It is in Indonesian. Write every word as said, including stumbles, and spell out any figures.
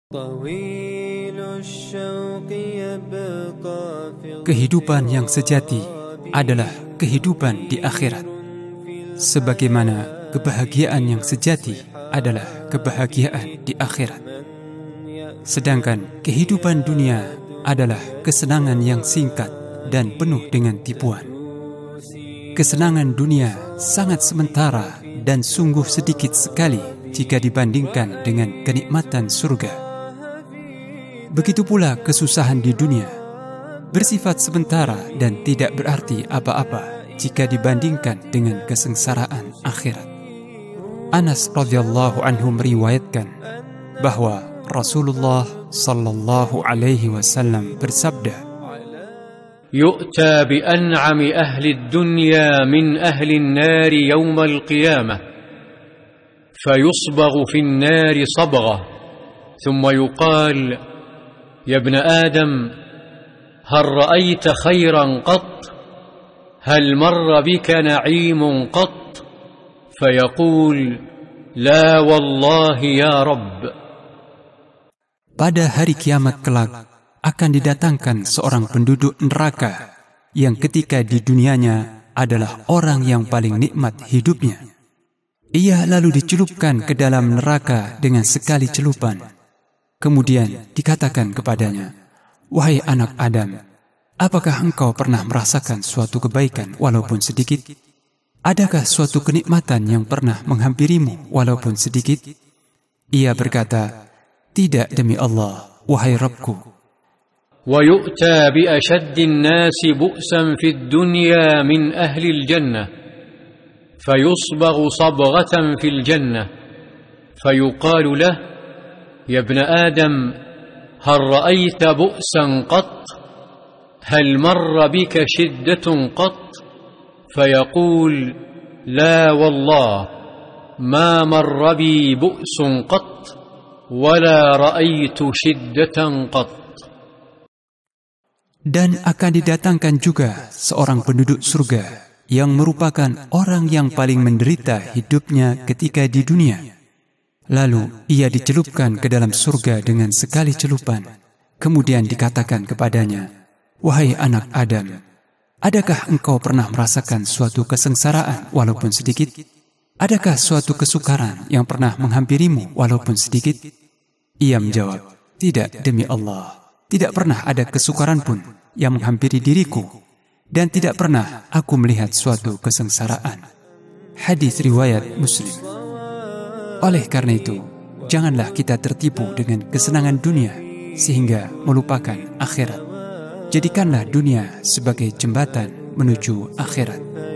Kehidupan yang sejati adalah kehidupan di akhirat, sebagaimana kebahagiaan yang sejati adalah kebahagiaan di akhirat. Sedangkan kehidupan dunia adalah kesenangan yang singkat dan penuh dengan tipuan. Kesenangan dunia sangat sementara dan sungguh sedikit sekali jika dibandingkan dengan kenikmatan surga. Begitu pula kesusahan di dunia, bersifat sementara dan tidak berarti apa-apa jika dibandingkan dengan kesengsaraan akhirat. Anas radhiyallahu anhu meriwayatkan bahwa Rasulullah sallallahu alaihi wasallam bersabda, "Yu'ta bi an'ami ahli ad-dunya min ahli an-nar yawm al-qiyamah, fayusbaghu fi an-nar sabghah, thumma yuqal يا ابن آدم هل رأيت خيرا قط هل مر بك نعيم قط فيقول لا والله يا رب." Pada hari kiamat kelak akan didatangkan seorang penduduk neraka yang ketika di dunianya adalah orang yang paling nikmat hidupnya. Ia lalu dicelupkan ke dalam neraka dengan sekali celupan. Kemudian dikatakan kepadanya, "Wahai anak Adam, apakah engkau pernah merasakan suatu kebaikan walaupun sedikit? Adakah suatu kenikmatan yang pernah menghampirimu walaupun sedikit?" Ia berkata, "Tidak demi Allah, wahai Rabbku." وَيُؤْتَى بِأَشَدِّ النَّاسِ بُؤْسًا فِي الدُّنْيَا مِنْ أَهْلِ الْجَنَّةِ فَيُصْبَغُ صَبْغَةً فِي الْجَنَّةِ فَيُقَالُ لَهُ يا ابن آدم هل رأيت بؤسا قط هل مر بك شدة قط فيقول لا والله ما مر بي بؤس قط ولا رأيت شدة قط. Dan akan didatangkan juga seorang penduduk surga yang merupakan orang yang paling menderita hidupnya ketika di dunia. Lalu ia dicelupkan ke dalam surga dengan sekali celupan. Kemudian dikatakan kepadanya, "Wahai anak Adam, adakah engkau pernah merasakan suatu kesengsaraan walaupun sedikit? Adakah suatu kesukaran yang pernah menghampirimu walaupun sedikit?" Ia menjawab, "Tidak demi Allah, tidak pernah ada kesukaran pun yang menghampiri diriku, dan tidak pernah aku melihat suatu kesengsaraan." Hadis riwayat Muslim. Oleh karena itu, janganlah kita tertipu dengan kesenangan dunia sehingga melupakan akhirat. Jadikanlah dunia sebagai jembatan menuju akhirat.